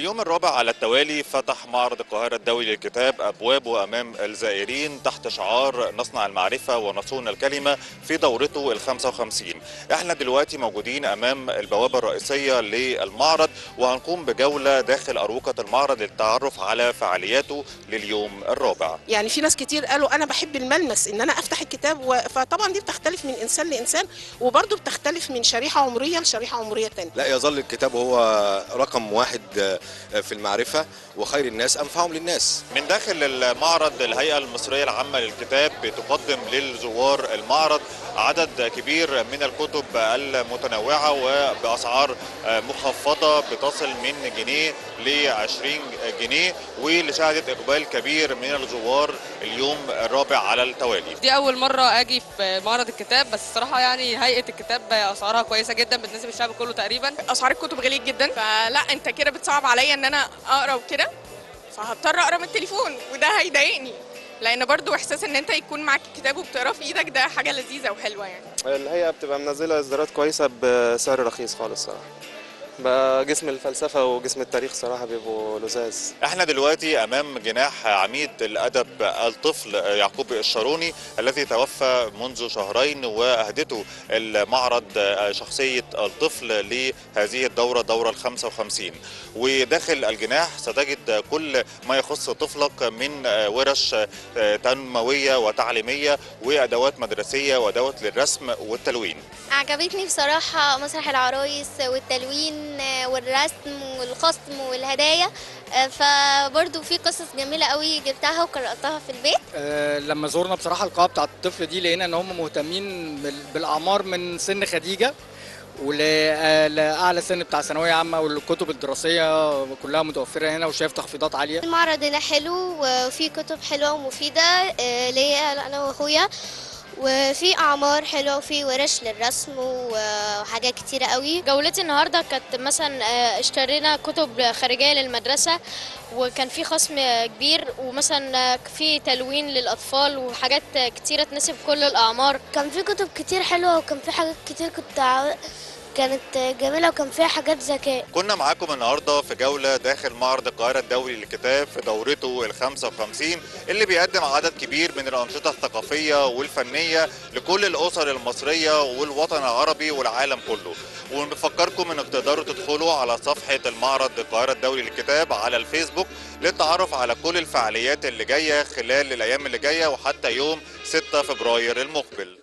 لليوم الرابع على التوالي فتح معرض القاهرة الدولي للكتاب أبوابه أمام الزائرين تحت شعار نصنع المعرفة ونصون الكلمة في دورته ال55. احنا دلوقتي موجودين أمام البوابة الرئيسية للمعرض، وهنقوم بجولة داخل أروقة المعرض للتعرف على فعالياته لليوم الرابع. يعني في ناس كتير قالوا أنا بحب الملمس إن أنا أفتح الكتاب فطبعا دي بتختلف من إنسان لإنسان، وبرضه بتختلف من شريحة عمرية لشريحة عمرية تانية. لا يظل الكتاب هو رقم واحد في المعرفة، وخير الناس أنفعهم للناس. من داخل المعرض الهيئة المصرية العامة للكتاب بتقدم للزوار المعرض عدد كبير من الكتب المتنوعة وبأسعار مخفضة بتصل من جنيه ل20 جنيه، واللي شهدت إقبال كبير من الزوار اليوم الرابع على التوالي. دي أول مرة أجي في معرض الكتاب، بس الصراحة يعني هيئة الكتاب أسعارها كويسة جدا بتناسب الشعب كله تقريبا. أسعار الكتب غليت جدا، فلا أنت كده بتصعب عليا إن أنا أقرأ وكده، فهضطر أقرأ من التليفون وده هيضايقني، لأن برضو إحساس إن أنت يكون معاك الكتاب وبتقراه في إيدك ده حاجة لذيذة وحلوة يعني. الهيئة بتبقى منزلة إصدارات كويسة بسعر رخيص خالص صراحة. بقى جسم الفلسفة وجسم التاريخ صراحة بيبقوا لذاذ. احنا دلوقتي امام جناح عميد الادب الطفل يعقوب الشاروني الذي توفى منذ شهرين، واهدته المعرض شخصية الطفل لهذه الدورة، دورة ال55. وداخل الجناح ستجد كل ما يخص طفلك من ورش تنموية وتعليمية وادوات مدرسية وادوات للرسم والتلوين. عجبتني بصراحة مسرح العرايس والتلوين والرسم والخصم والهدايا، فبرضو في قصص جميلة قوي جبتها وقرأتها في البيت. لما زورنا بصراحة القاعة بتاعت الطفل دي لقينا ان هم مهتمين بالأعمار من سن خديجة ولأعلى سن بتاع ثانوية عامة، والكتب الدراسية كلها متوفرة هنا وشايف تخفيضات عالية. المعرض هنا حلو وفي كتب حلوة ومفيدة ليا أنا وأخويا، وفي اعمار حلوه وفي ورش للرسم وحاجات كتيره قوي. جولتي النهارده كانت مثلا اشترينا كتب خارجيه للمدرسه، وكان في خصم كبير، ومثلا في تلوين للاطفال وحاجات كتيره تناسب كل الاعمار. كان في كتب كتير حلوه، وكان في حاجات كتير كانت جميلة، وكان فيها حاجات ذكاء. كنا معاكم النهارده في جولة داخل معرض القاهرة الدولي للكتاب في دورته ال55، اللي بيقدم عدد كبير من الأنشطة الثقافية والفنية لكل الأسر المصرية والوطن العربي والعالم كله. ونفكركم انك تقدروا تدخلوا على صفحة المعرض القاهرة الدولي للكتاب على الفيسبوك للتعرف على كل الفعاليات اللي جاية خلال الأيام اللي جاية وحتى يوم 6 فبراير المقبل.